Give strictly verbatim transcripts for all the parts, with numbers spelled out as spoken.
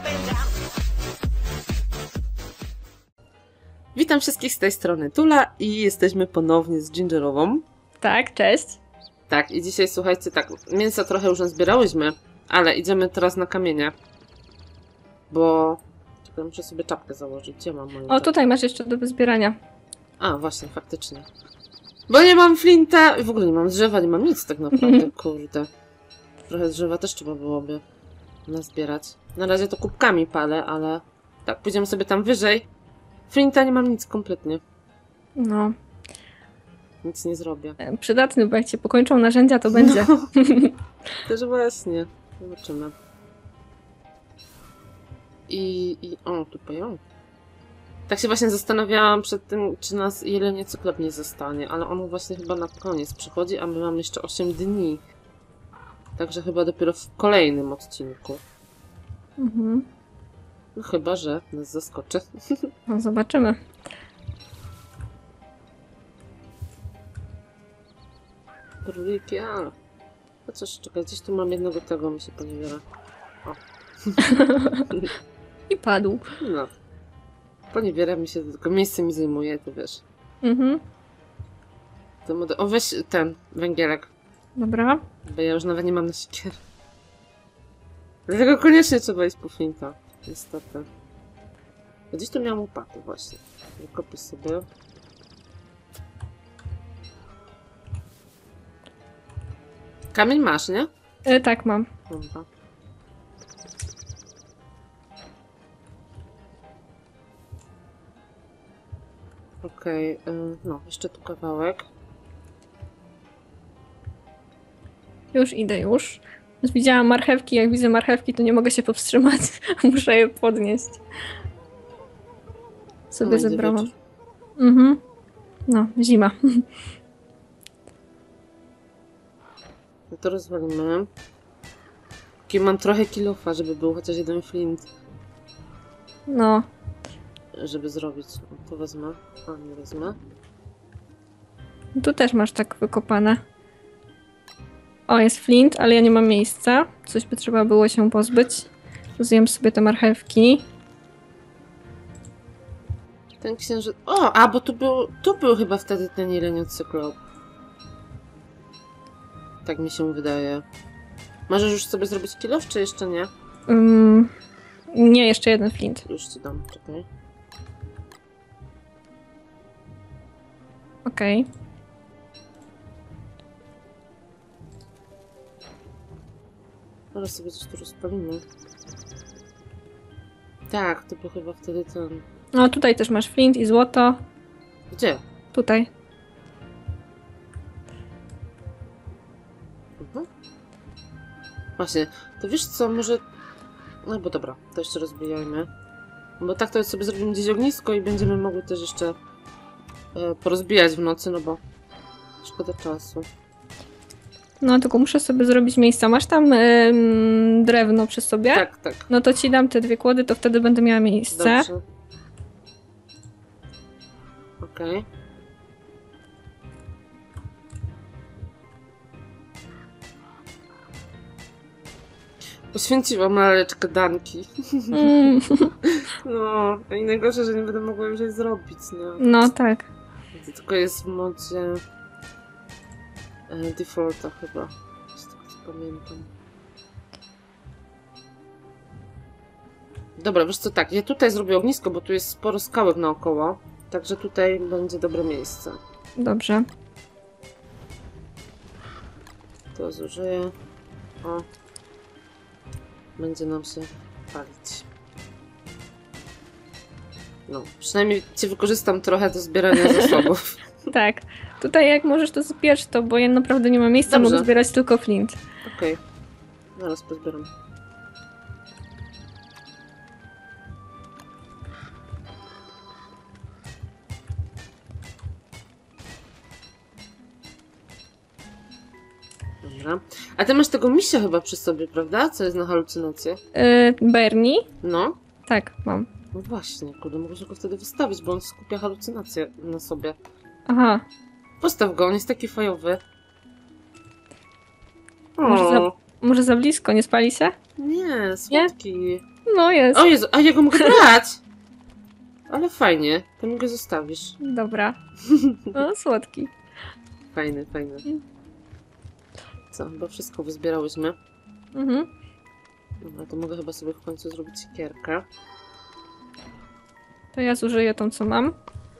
Witam wszystkich z tej strony Tula i jesteśmy ponownie z Gingerową. Tak, cześć. Tak, i dzisiaj słuchajcie, tak, mięsa trochę już zbierałyśmy, ale idziemy teraz na kamienie. Bo... Czekaj, muszę sobie czapkę założyć. Gdzie mam moją O, czapkę? tutaj masz jeszcze do wyzbierania. A, właśnie, faktycznie. Bo nie mam flinta i w ogóle nie mam drzewa, nie mam nic tak naprawdę, kurde. Trochę drzewa też trzeba byłoby nazbierać. Na razie to kubkami palę, ale... Tak, pójdziemy sobie tam wyżej. Flinta nie mam nic kompletnie. No. Nic nie zrobię. Przydatny, bo jak cię pokończą narzędzia, to będzie. No. Też właśnie. Zobaczymy. I... i o, tu pająk. Tak się właśnie zastanawiałam przed tym, czy nas jelenie cyklop nie zostanie, ale on właśnie chyba na koniec przychodzi, a my mamy jeszcze osiem dni. Także chyba dopiero w kolejnym odcinku. Mhm. No chyba, że nas zaskoczy. No, zobaczymy. Króliki, a... Chociaż czekaj, gdzieś tu mam jednego tego, mi się poniewiera. O. I padł. No. Poniewiera mi się, tylko miejsce mi zajmuje, to wiesz. Mhm. To mode... O, weź ten węgielek. Dobra. Bo ja już nawet nie mam na siekierę. Dlatego koniecznie trzeba iść po flinta. Niestety. Gdzieś tu miałam łopatę właśnie. Kopię sobie. Kamień masz, nie? E, tak, mam. Dobra. Okej, okay, no, jeszcze tu kawałek. Już idę, już. Widziałam marchewki, jak widzę marchewki, to nie mogę się powstrzymać. Muszę je podnieść. Sobie No, zebrałam. Mhm. No, zima. No to rozwalimy. Taki mam trochę kilofa, żeby był chociaż jeden flint. No. Żeby zrobić. No, to wezmę. A, nie wezmę. Tu też masz tak wykopane. O, jest flint, ale ja nie mam miejsca. Coś by trzeba było się pozbyć. Zjem sobie te marchewki. Ten księżyc... O, a bo tu był... Tu był chyba wtedy ten jeleniocyklop. Tak mi się wydaje. Możesz już sobie zrobić kilof, czy jeszcze nie? Um, nie, jeszcze jeden flint. Już ci dam, czekaj. Okej. Okay. Teraz sobie coś tu rozpalimy. Tak, to był chyba wtedy ten... No, tutaj też masz flint i złoto. Gdzie? Tutaj. Mhm. Właśnie, to wiesz co, może... No bo dobra, to jeszcze rozbijajmy. Bo tak to sobie zrobimy gdzieś ognisko i będziemy mogły też jeszcze e, porozbijać w nocy, no bo szkoda czasu. No, tylko muszę sobie zrobić miejsca. Masz tam ym, drewno przy sobie? Tak, tak. No to ci dam te dwie kłody, to wtedy będę miała miejsce. Dobrze. Okej. Okay. Poświęciłam laleczkę danki. Mm. No, i najgorsze, że nie będę mogła już jej zrobić, nie? No tak. To tylko jest w modzie e, defaulta chyba. Z tego co pamiętam. Dobra, wiesz co, tak, ja tutaj zrobię ognisko, bo tu jest sporo skałek naokoło. Także tutaj będzie dobre miejsce. Dobrze. To zużyję. O. Będzie nam się palić. No, przynajmniej cię wykorzystam trochę do zbierania zasobów. Tak. Tutaj jak możesz, to zbierz to, bo ja naprawdę nie mam miejsca, Dobrze. mogę zbierać tylko flint. Okej. Okay. Zaraz pozbieram. Dobra. A ty masz tego misia chyba przy sobie, prawda? Co jest na halucynację? Yy, Bernie? No. Tak, mam. No właśnie, kurde, mogę go wtedy wystawić, bo on skupia halucynacje na sobie. Aha. Postaw go, on jest taki fajowy. Może, za Może za blisko, nie spali się? Nie, słodki. No jest. O Jezu, a ja go mogę brać! Ale fajnie, to mi go zostawisz. Dobra. No, słodki. Fajny, fajny. Co, bo wszystko wyzbierałyśmy. Mhm. Dobra, to mogę chyba sobie w końcu zrobić siekierkę. To ja zużyję tą, co mam.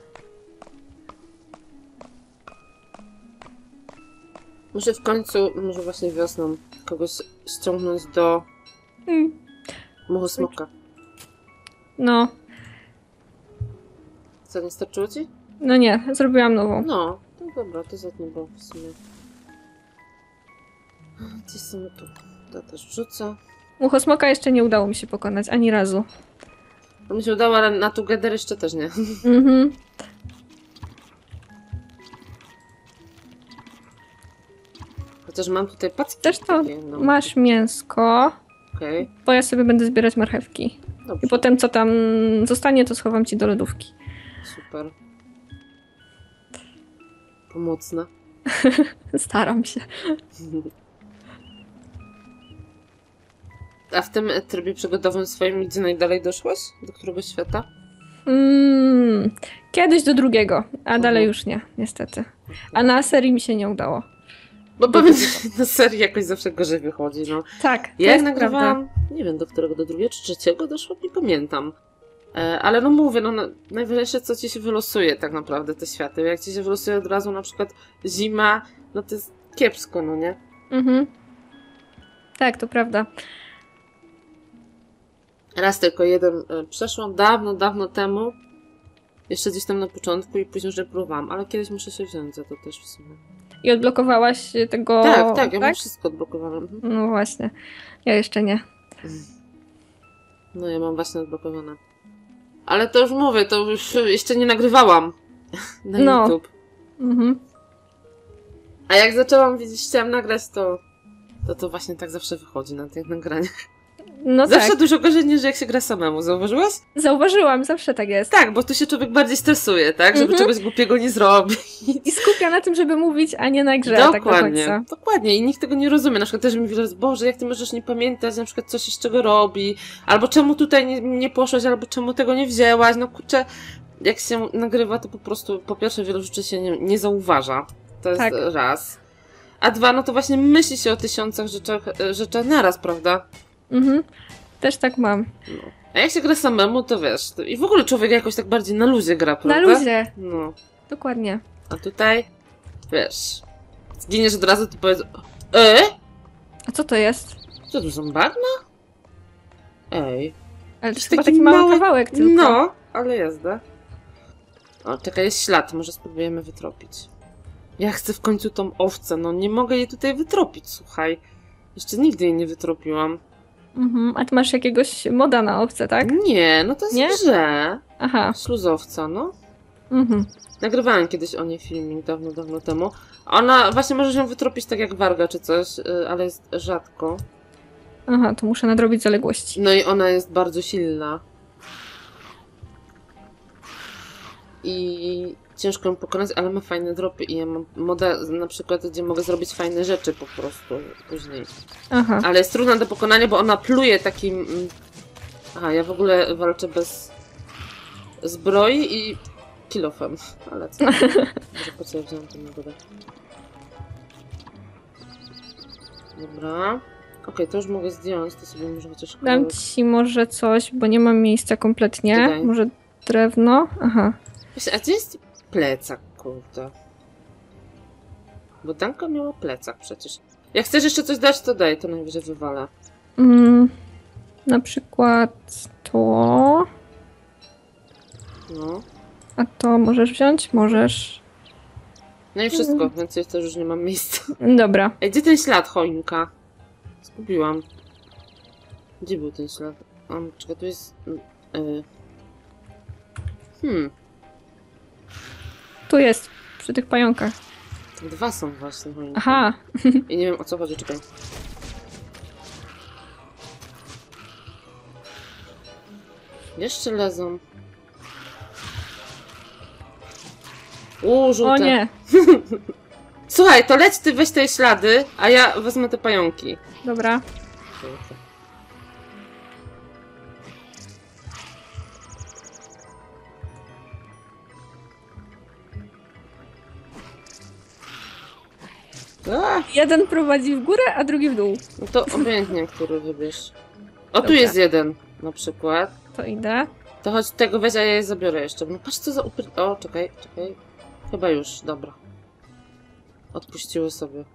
Muszę w końcu, może właśnie wiosną, kogoś ściągnąć do Mm. muchu smoka. No. Co, nie starczyło ci? No nie, zrobiłam nową. No, to dobra, to zetnę, bo w sumie... Gdzieś są tu. To też wrzucę. Muchosmoka jeszcze nie udało mi się pokonać, ani razu. To mi się udało, ale na Together jeszcze też nie. Mhm. Chociaż mam tutaj packi. Też to takie, no. masz mięsko, Okej, bo ja sobie będę zbierać marchewki. dobrze. I potem co tam zostanie, to schowam ci do lodówki. Super. Pomocna. Staram się. A w tym trybie przygodowym swoim gdzie najdalej doszłaś? Do którego świata? Mm, kiedyś do drugiego, a Mhm. dalej już nie, niestety. A na serii mi się nie udało. Bo powiem, że na serii jakoś zawsze gorzej wychodzi, no. Tak, to Ja jak jest nagrywałam, prawda. nie wiem do którego, do drugiego czy trzeciego doszło, nie pamiętam. E, ale no mówię, no na- najważniejsze co ci się wylosuje tak naprawdę te światy. Jak ci się wylosuje od razu na przykład zima, no to jest kiepsko, no nie? Mhm. Tak, to prawda. Raz tylko jeden e, przeszłam, dawno, dawno temu. Jeszcze gdzieś tam na początku i później już nie próbowałam, ale kiedyś muszę się wziąć za to też w sumie. I odblokowałaś tego... Tak, tak, ja mam wszystko odblokowane. Mhm. No właśnie. Ja jeszcze nie. No ja mam właśnie odblokowane. Ale to już mówię, to już jeszcze nie nagrywałam na No. YouTube. Mhm. A jak zaczęłam widzieć, chciałam nagrać, to, to to właśnie tak zawsze wychodzi na tych nagraniach. No Zawsze tak. dużo gorzej niż jak się gra samemu, zauważyłaś? Zauważyłam, zawsze tak jest. Tak, bo tu się człowiek bardziej stresuje, tak? Żeby Mhm. czegoś głupiego nie zrobić. I skupia na tym, żeby mówić, a nie na grze. Tak do Dokładnie, końca. dokładnie. I nikt tego nie rozumie. Na przykład też mi wiele, Boże, jak ty możesz nie pamiętać na przykład coś z czego robi, albo czemu tutaj nie, nie poszłaś, albo czemu tego nie wzięłaś. No kurczę, jak się nagrywa, to po prostu po pierwsze wielu rzeczy się nie, nie zauważa. To jest Tak. raz. A dwa, no to właśnie myśli się o tysiącach rzeczach, rzeczach naraz, prawda? Mhm. Też tak mam. No. A jak się gra samemu, to wiesz, to i w ogóle człowiek jakoś tak bardziej na luzie gra, Na prawda? luzie. No. Dokładnie. A tutaj, wiesz, zginiesz od razu, to powiedz, e? A co to jest? Co tu są bagna? Ej. Ale to Jakiś jest chyba taki taki mały mały- kawałek tylko. No, ale jazda. O, czekaj, jest ślad, może spróbujemy wytropić. Ja chcę w końcu tą owcę, no nie mogę jej tutaj wytropić, słuchaj. Jeszcze nigdy jej nie wytropiłam. Mhm. A ty masz jakiegoś moda na owce, tak? Nie, no to jest Nie? w grze. Aha. Śluzowca, no. Mhm. Nagrywałem kiedyś o niej filmik dawno, dawno temu. Ona, właśnie możesz ją wytropić tak jak warga czy coś, y, ale jest rzadko. Aha, to muszę nadrobić zaległości. No i ona jest bardzo silna. I ciężko ją pokonać, ale ma fajne dropy i ja mam moda na przykład, gdzie mogę zrobić fajne rzeczy po prostu później. Aha. Ale jest trudna do pokonania, bo ona pluje takim... mm, Aha, ja w ogóle walczę bez zbroi i kilofem, ale co? Może po co ja wziąłem tę nagrodę? Dobra. Okej, to już mogę zdjąć, to sobie może chociaż Dam kawałek... ci może coś, bo nie mam miejsca kompletnie. Dodaj. Może drewno? Aha. Właśnie, a gdzie jest plecak, kurde? Bo Danka miała plecak przecież. Jak chcesz jeszcze coś dać, to daj, to najwyżej wywalę. Mm, na przykład to... No. A to możesz wziąć? Możesz. No i wszystko, więcej też już nie mam miejsca. Dobra. Ej, gdzie ten ślad, choinka? Zgubiłam. Gdzie był ten ślad? Um, czekaj, tu jest... Yy. Hmm, Tu jest, przy tych pająkach. to dwa są właśnie choinki. Aha. I nie wiem o co chodzi, czekaj. Jeszcze lezą. Uuu, żółte. O nie. Słuchaj, to leć ty, weź te ślady, a ja wezmę te pająki. Dobra. A, Jeden prowadzi w górę, a drugi w dół. no to obojętnie, który wybierz. O, tu Dobra. jest jeden, na przykład. To idę. To chodź tego weź, a ja je zabiorę jeszcze. No patrz co za upry... O, czekaj, czekaj. Chyba już, dobra. Odpuściły sobie.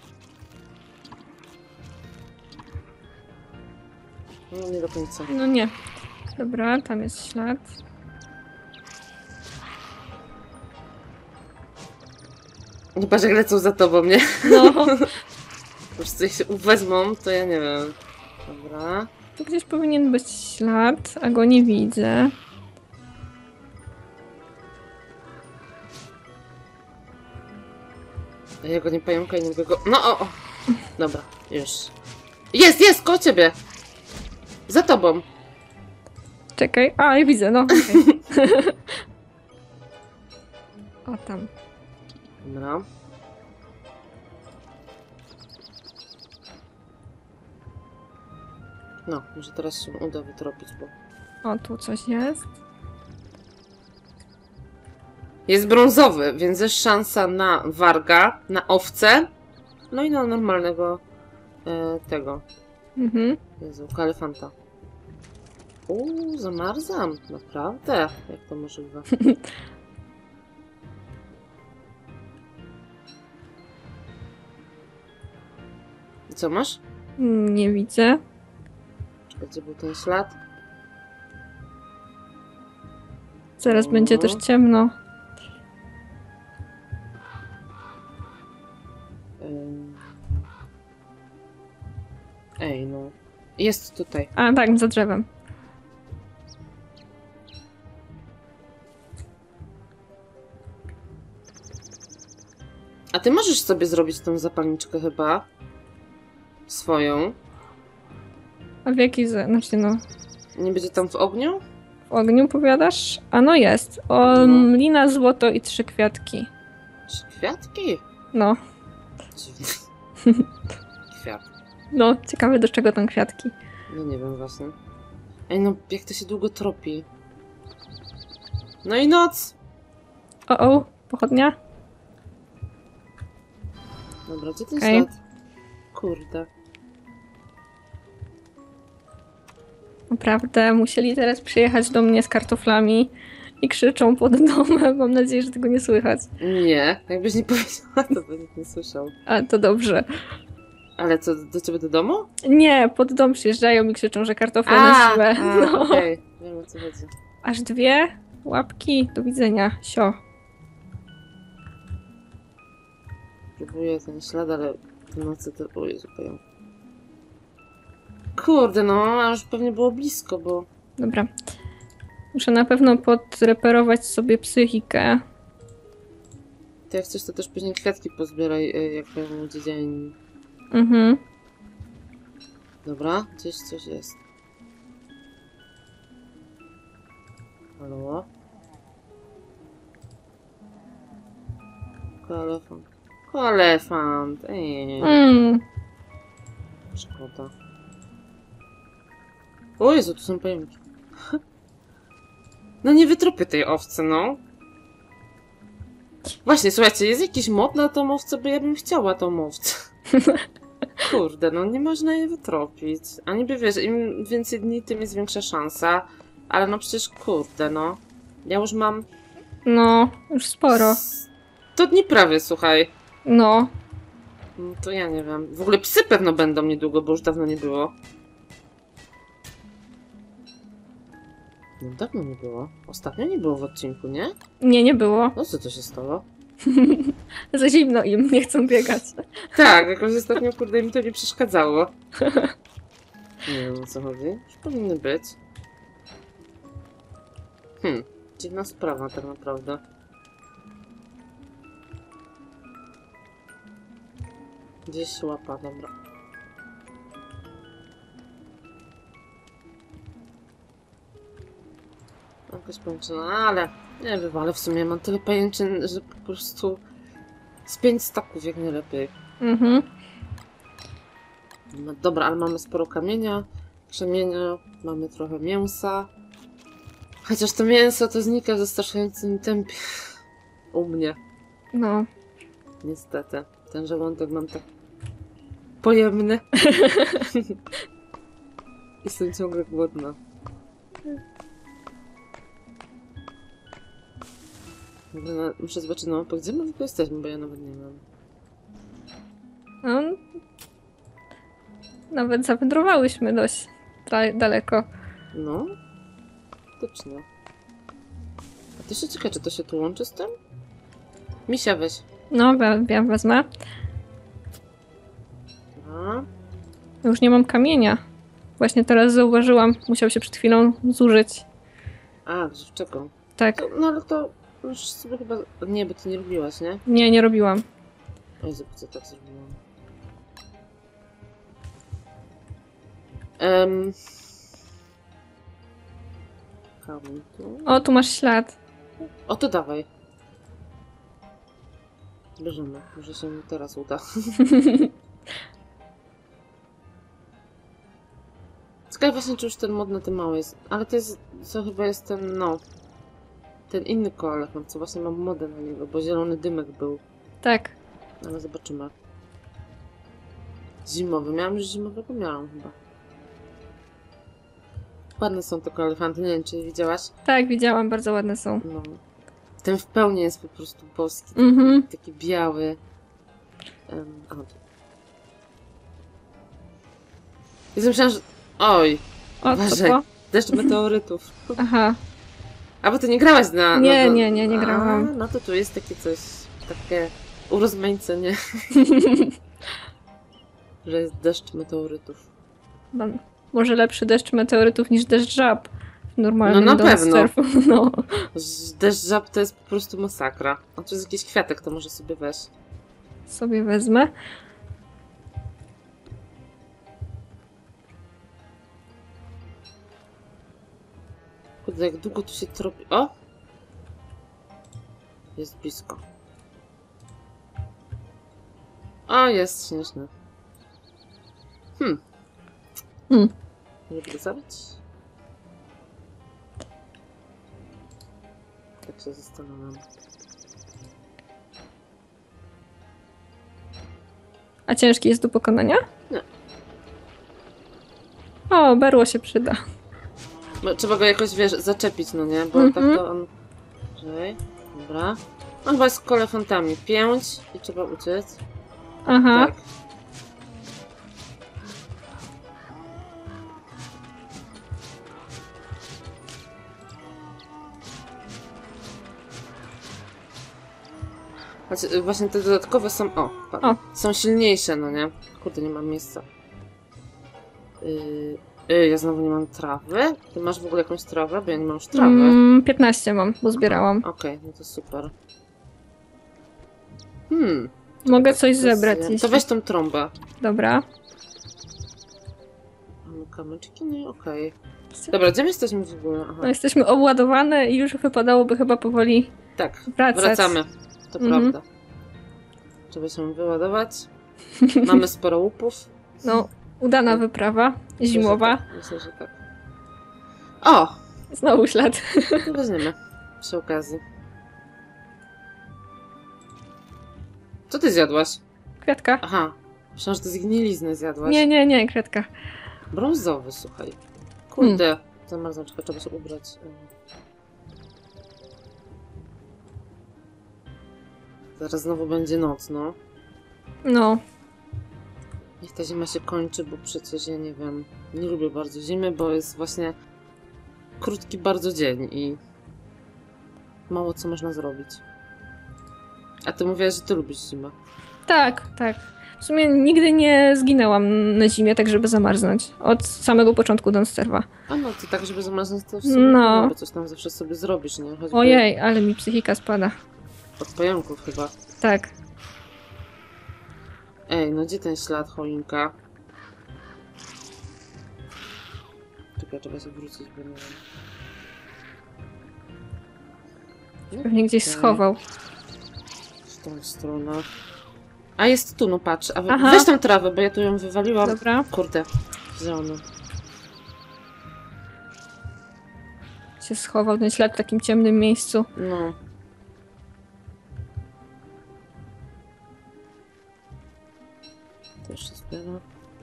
No nie do końca. No nie. Dobra, tam jest ślad. No patrz jak lecą za tobą, nie? No. Już coś się wezmą, to ja nie wiem. Dobra. Tu gdzieś powinien być ślad, a go nie widzę. A ja go nie pająka i nie mogę go... No o, o! Dobra, już. Jest, jest, koło ciebie! Za tobą! Czekaj. A, ja widzę, no. Okay. O, tam. Dobra. No, może teraz się uda wytropić, bo... O, tu coś jest. Jest brązowy, więc jest szansa na warga, na owcę, no i na normalnego e, tego. Mhm. Jezu, kalefanta. Uuu, zamarzam. Naprawdę? Jak to możliwe? I co masz? Nie widzę. Czekaj, gdzie był ten ślad? Zaraz O. będzie też ciemno. Ym. Ej, no. Jest tutaj. A, tak, za drzewem. A ty możesz sobie zrobić tą zapalniczkę chyba? Swoją. A w jaki... z- Znaczy, no... Nie będzie tam w ogniu? W ogniu powiadasz? A no jest. O, No. lina, złoto i trzy kwiatki. Czy kwiatki? No. Dziwne. Kwiat. No, ciekawe do czego tam kwiatki. No nie wiem właśnie. Ej, no jak to się długo tropi. No i noc! O, o, pochodnia? Dobra, gdzie ten Okej. ślad? Kurde. Naprawdę, musieli teraz przyjechać do mnie z kartoflami i krzyczą pod domem. Mam nadzieję, że tego nie słychać. Nie, jakbyś nie powiedziała, to by nikt nie słyszał. A, to dobrze. Ale co, do ciebie do domu? Nie, pod dom przyjeżdżają i krzyczą, że kartofle A, na siłę. a, No. okej. Wiem o co chodzi. Aż dwie łapki. Do widzenia. Sio. Próbuję ten ślad, ale w nocy to... O Jezu, pająk. Kurde, no, a już pewnie było blisko, bo... Dobra. Muszę na pewno podreperować sobie psychikę. Ty jak chcesz, to też później kwiatki pozbieraj, y, jak będzie dzień. Mhm. Dobra, gdzieś coś jest. Halo? Koelefant. Koelefant, ej, Mm. szkoda. O Jezu, tu są pająki. No nie wytropię tej owcy, no. Właśnie, słuchajcie, jest jakiś mod na tą owcę, bo ja bym chciała tą owcę. Kurde, no nie można jej wytropić. A niby wiesz, im więcej dni, tym jest większa szansa. Ale no przecież kurde, no. Ja już mam... No, już sporo. sto dni prawie, słuchaj. No. No to ja nie wiem. W ogóle psy pewno będą niedługo, bo już dawno nie było. No dawno nie było. Ostatnio nie było w odcinku, nie? Nie, nie było. No co to się stało? Za zimno im, nie chcą biegać. Tak, jakoś ostatnio kurde mi to nie przeszkadzało. Nie wiem o co chodzi. Już powinny być. Hmm, dziwna sprawa tak naprawdę. Gdzieś łapa, dobra. Jakoś pajęczyna, ale nie wywalę w sumie. Mam tyle pajęczyn, że po prostu Z pięć staków jak nie lepiej. Mhm. No dobra, ale mamy sporo kamienia, krzemienia, mamy trochę mięsa. Chociaż to mięso to znika w zastraszającym tempie. U mnie. No. Niestety. Ten żołądek mam tak pojemny. Jestem ciągle głodna. Dobra, muszę zobaczyć na mapę, gdzie my w ogóle jesteśmy, bo ja nawet nie wiem. No. Nawet zawędrowałyśmy dość da- daleko. No. Faktycznie. A ty się czekaj, czy to się tu łączy z tym? Misia weź. No, we- ja wezmę. A, Już nie mam kamienia. Właśnie teraz zauważyłam. Musiał się przed chwilą zużyć. a grzewczego. Tak. To, no ale to już sobie chyba... Nie, bo ty nie lubiłaś, nie? Nie, nie robiłam. Oj, zobacz, co tak zrobiłam. Um... Kamień tu. O, tu masz ślad. O, to dawaj. Bierzemy. Może się mi teraz uda. Ciekawe właśnie, czy już ten mod na tym mały jest. Ale to jest, co chyba jest ten, no... Ten inny koalech, co właśnie mam modę na niego, bo zielony dymek był. Tak. Ale zobaczymy. Zimowy. Miałam już zimowego? Miałam chyba. Ładne są te koalefanty, nie wiem, czy widziałaś? Tak, widziałam, bardzo ładne są. No. Ten w pełni jest po prostu boski. Taki, Mhm. taki biały. Um, a, tu. Ja myślałam, że... Oj! O, co Uważaj. to? Deszcz meteorytów. Aha. A bo ty nie grałaś na... Nie, no to, nie, nie, nie grałam. A, no to tu jest takie coś, takie urozmaicenie, że jest deszcz meteorytów. Ban- Może lepszy deszcz meteorytów niż deszcz żab. W normalnym No na Don't pewno. Starve. No. Z- Deszcz żab to jest po prostu masakra. A tu jest jakiś kwiatek, to może sobie weź. Sobie wezmę. Kurde, jak długo tu się tropi... O! Jest blisko. O, jest śnieżny. Hmm. Hmm. Żeby go zabić? Tak się zastanawiam. A ciężki jest do pokonania? Nie. O, berło się przyda. Bo trzeba go jakoś, wiesz, zaczepić, no nie? Bo Mhm. tak to on... Czekaj, dobra. On chyba jest z kolefantami. Pięć i trzeba uciec. Aha. Tak. Znaczy, właśnie te dodatkowe są... O, patrz, O. są silniejsze, no nie? Kurde, nie mam miejsca. Yy, yy, ja znowu nie mam trawy. Ty masz w ogóle jakąś trawę? Bo ja nie mam już trawy. Mm, piętnaście mam, bo zbierałam. Okej, no to super. Hmm. Mogę coś To zebrać. zjem. Jeśli... To weź tą trąbę. Dobra. Mamy kamyczki? No i okej. Dobra, gdzie my jesteśmy w ogóle? Aha. No, jesteśmy obładowane i już wypadałoby chyba powoli Tak, wracać. wracamy. To Mhm. prawda. Trzeba się wyładować. Mamy sporo łupów. No, udana wyprawa zimowa. Myślę, że tak. Myślę, że tak. O! Znowu ślad. To weźmiemy. Przy okazji. Co ty zjadłaś? Kwiatka. Aha. Myślałam, że to zgniliznę zjadłaś. Nie, nie, nie, kwiatka. Brązowy, słuchaj. Kurde. Hmm. Zamarzam, czekaj, trzeba się ubrać. Zaraz znowu będzie noc, no. No. Niech ta zima się kończy, bo przecież ja nie wiem. Nie lubię bardzo zimy, bo jest właśnie krótki bardzo dzień i mało co można zrobić. A ty mówiłaś, że ty lubisz zimę. Tak, tak. W sumie nigdy nie zginęłam na zimie, tak żeby zamarznąć. Od samego początku Don't Starve'a. A no, to tak, żeby zamarznąć to w sumie No. no. Bo coś tam zawsze sobie zrobisz, nie? Choćby Ojej, ale mi psychika spada. od pająków chyba. Tak. Ej, no gdzie ten ślad, choinka? Czekaj, trzeba się wrócić, bo nie wiem. No, Pewnie gdzieś okej. schował. tą stronę. A jest tu, no patrz. A we, Aha. weź tą trawę, bo ja tu ją wywaliłam. Dobra. Kurde, zielono. Się schował ten ślad w takim ciemnym miejscu. No. To już się zbiera.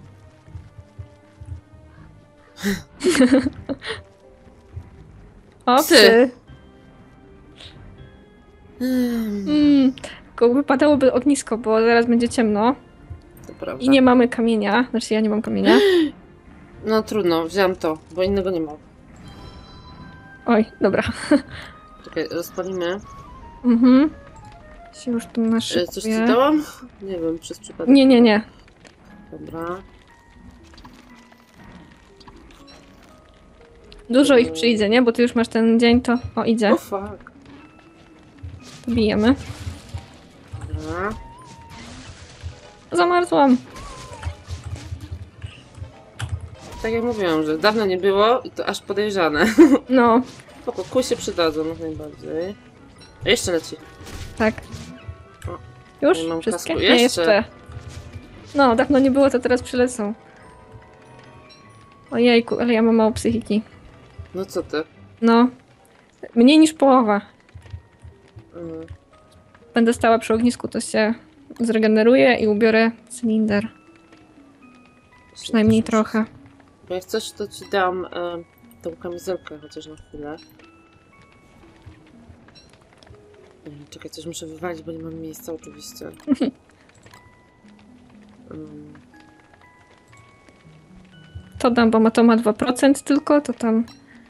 O, Psy. psy. Hmm, Mm, tylko wypadałoby ognisko, bo zaraz będzie ciemno. to prawda. I nie mamy kamienia. Znaczy ja nie mam kamienia. No trudno, wziąłem to, bo innego nie mam. Oj, dobra. Czekaj, rozpalimy. Mhm. Się już tu E, naszykuję. Coś ci dałam? Nie wiem, przez przypadek. Nie, nie, nie. Dobra. Dużo ich przyjdzie, nie? Bo ty już masz ten dzień, to... O, idzie. O fuck. Bijemy. Dobra. Zamarzłam. Tak jak mówiłam, że dawno nie było i to aż podejrzane. No, Spoko, kół się przydadzą jak najbardziej. A jeszcze leci. tak. O, Już? nie mam Wszystkie? kasku. Nie, Jeszcze. jeszcze. No, dawno nie było, to teraz przylecą. Ojejku, ale ja mam mało psychiki. No co ty? No. Mniej niż połowa. Mm. Będę stała przy ognisku, to się zregeneruje i ubiorę cylinder. Przynajmniej trochę. Bo jak coś, to ci dam e, tą kamizelkę chociaż na chwilę. Mm, Czekaj, coś muszę wywalić, bo nie mam miejsca oczywiście. Mm. To dam, bo ma to ma dwa procent tylko, to tam...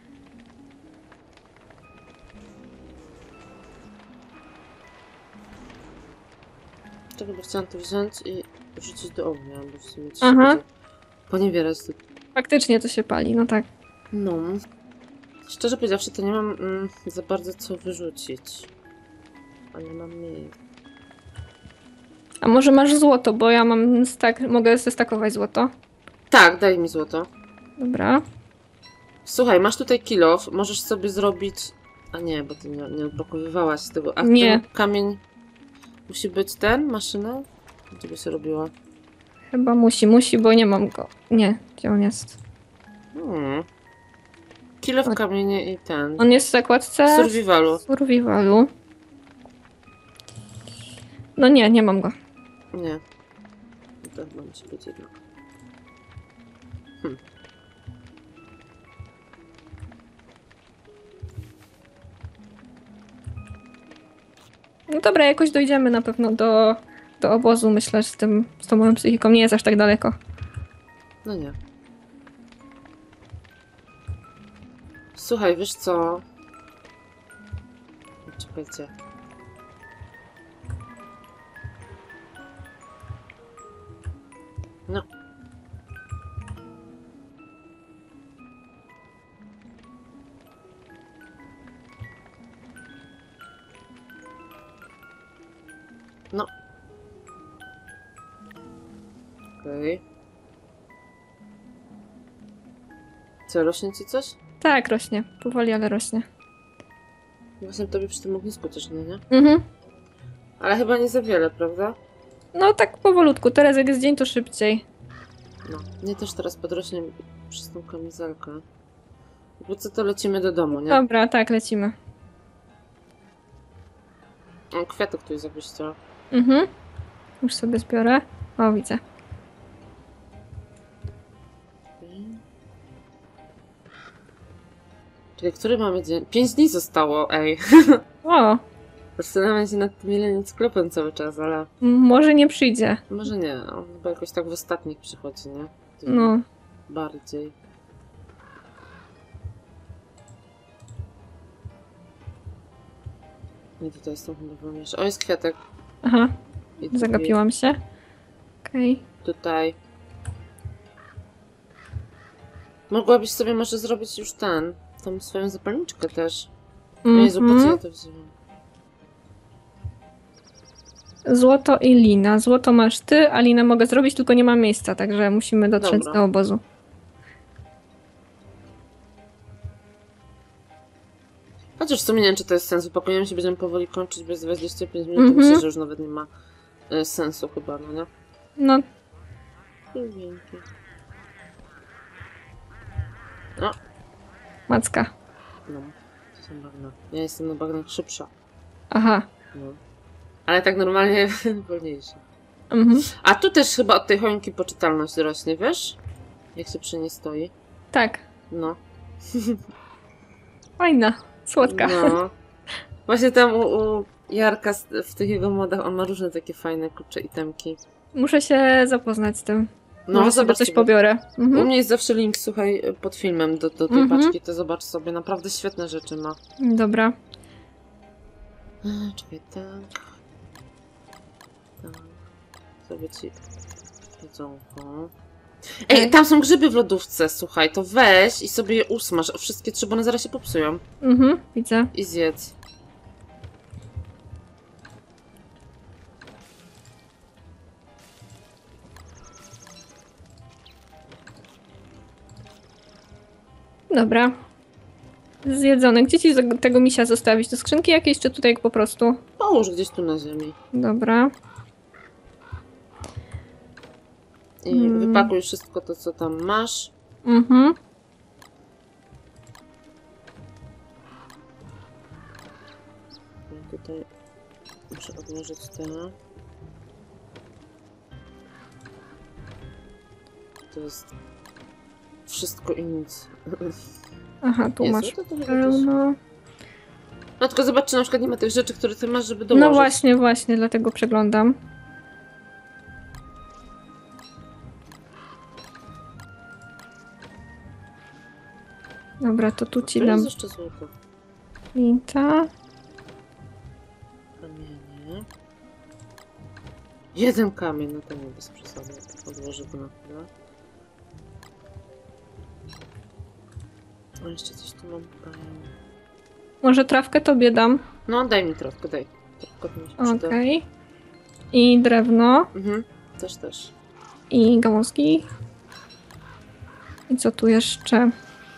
Czekaj, bo chciałam to wziąć i wrzucić do ognia, bo w sumie coś Aha. będzie poniewierać. tu- Faktycznie to się pali, no tak. No. Szczerze powiedziawszy, to nie mam mm, za bardzo co wyrzucić. A nie mam miejsca. A może masz złoto, bo ja mam stak... Mogę zestakować złoto. Tak, daj mi złoto. Dobra. Słuchaj, masz tutaj kilof, możesz sobie zrobić... A nie, bo ty nie, nie odblokowywałaś tego. A Nie. ten kamień musi być ten, maszyna? Gdzie by się robiła? Chyba musi, musi, bo nie mam go. Nie, gdzie on jest? Hmm. Kilof, O- kamienie i ten. On jest w zakładce... W survivalu. Survivalu. No nie, nie mam go. Nie. To chyba musi być jednak. Hmm. No dobra, jakoś dojdziemy na pewno do, do obozu, myślę, z tym, z tą moją psychiką. Nie jest aż tak daleko. No nie. Słuchaj, wiesz co? Czekajcie. No. No. Okej. Co, rośnie ci coś? Tak, rośnie. Powoli, ale rośnie. Właśnie tobie przy tym ognisku też nie, nie? Mhm. Ale chyba nie za wiele, prawda? No tak powolutku. Teraz jak jest dzień, to szybciej. No. Mnie też teraz podrośnie przez tą kamizelkę. Bo co, to lecimy do domu, nie? Dobra, tak, lecimy. O, kwiatek tu jest jakbyś chciała. Mhm. Już sobie zbiorę. O, widzę. Czyli który mamy dzień? Pięć dni zostało, ej. O, Zastanawiam się nad tym ile sklepem cały czas, ale m- może nie przyjdzie. może nie. On chyba jakoś tak w ostatnich przychodzi, nie? No. Bardziej. Nie, tutaj jest tą chyba jeszcze. O, jest kwiatek. Aha, I drugi zagapiłam się. Okej. Tutaj. Mogłabyś sobie może zrobić już ten, tą swoją zapalniczkę też. Okay. Jezu, po co ja to wzięłam? Złoto i lina. Złoto masz ty, a linę mogę zrobić, tylko nie ma miejsca, także musimy dotrzeć Dobra. do obozu. Chociaż w sumie nie wiem, czy to jest sens. Wypakujemy się, będziemy powoli kończyć bez dwudziestu pięciu minut. Mhm. To myślę, że już nawet nie ma y, sensu chyba, no nie? No, Dzięki. No, macka. no. To są bagna. Ja jestem na bagnach szybsza. Aha. No. Ale tak normalnie wolniejsza. Mhm. A tu też chyba od tej choinki poczytalność rośnie, wiesz? Jak się przy niej stoi. Tak. No. Fajna. Słodka. No. Właśnie tam u, u Jarka w tych jego modach on ma różne takie fajne kurcze itemki. Muszę się zapoznać z tym. No, Może sobie zobacz coś sobie. pobiorę. U Mhm. mnie jest zawsze link, słuchaj, pod filmem do, do tej Mhm. paczki, to zobacz sobie, naprawdę świetne rzeczy ma. Dobra. Eee, Czekaj, tak. Tak. Sobie ci jedzonko. Ej, Tak. tam są grzyby w lodówce, słuchaj, to weź i sobie je usmaż. Wszystkie trzy, bo one zaraz się popsują. Mhm, widzę. I zjedz. Dobra. Zjedzone. Gdzie ci z- tego misia zostawić? Do skrzynki jakiejś, czy tutaj po prostu? Połóż gdzieś tu na ziemi. Dobra. I Mm. wypakuj wszystko to, co tam masz. Mhm. I tutaj muszę odłożyć te. To jest wszystko i nic. Aha, tu Jezu, masz to to chyba też- pełno. No tylko zobacz, czy na przykład nie ma tych rzeczy, które ty masz, żeby dołożyć. No właśnie, właśnie, dlatego przeglądam. Dobra, to tu ci To dam jest jeszcze złoto. linta. Kamienie. Jeden kamień, no to nie bez przesady. Odłożę go na chwilę. A jeszcze coś tu mam. Może trawkę tobie dam. No daj mi trochę, daj. Trochę mi się przyda. Okej. I drewno. Mhm, też, też. I gałązki. I co tu jeszcze?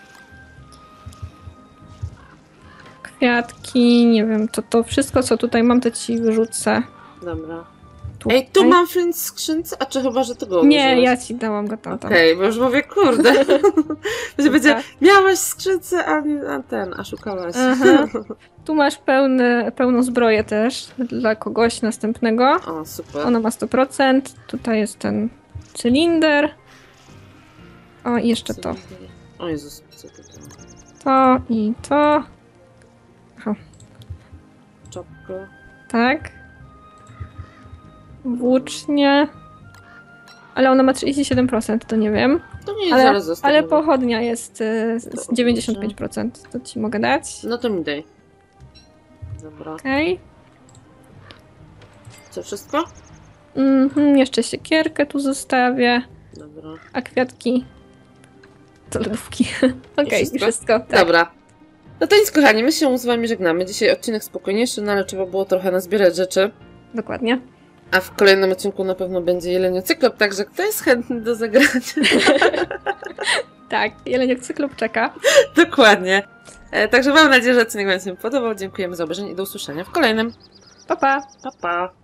Kwiatki, nie wiem, to to wszystko, co tutaj mam, to ci wyrzucę. Dobra. Tutaj. Ej, tu mam flint w skrzynce, a czy chyba, że ty go odłożyłaś? Nie, ja ci dałam go tam. tam. Okej, bo już mówię, kurde. Że będzie, Tak. miałaś w skrzynce, a, nie, a ten, a szukałaś. Aha. Tu masz pełny, pełną zbroję też dla kogoś następnego. O, super. Ona ma sto procent. Tutaj jest ten cylinder. O, i jeszcze to. O Jezus, co to tam? To i to. Czapka. Tak. Włócznie. Ale ona ma trzydzieści siedem procent, to nie wiem. To nie jest Ale, zaraz zostawione. ale pochodnia jest y, z To dziewięćdziesiąt pięć procent. To ci mogę dać. No to mi daj. Dobra. Okej. Co, wszystko? Mhm, jeszcze siekierkę tu zostawię. Dobra. A kwiatki to lodówki. Okej, i wszystko? wszystko. Tak. Dobra. No to nic, kochani, my się z wami żegnamy. Dzisiaj odcinek spokojniejszy, no ale trzeba było trochę nazbierać rzeczy. Dokładnie. A w kolejnym odcinku na pewno będzie Jeleniocyklop, także kto jest chętny do zagrania? Tak, Jeleniok Cyklop czeka. Dokładnie. E, także mam nadzieję, że odcinek wam się podobał. Dziękujemy za obejrzenie i do usłyszenia w kolejnym. Pa, pa! Pa, pa.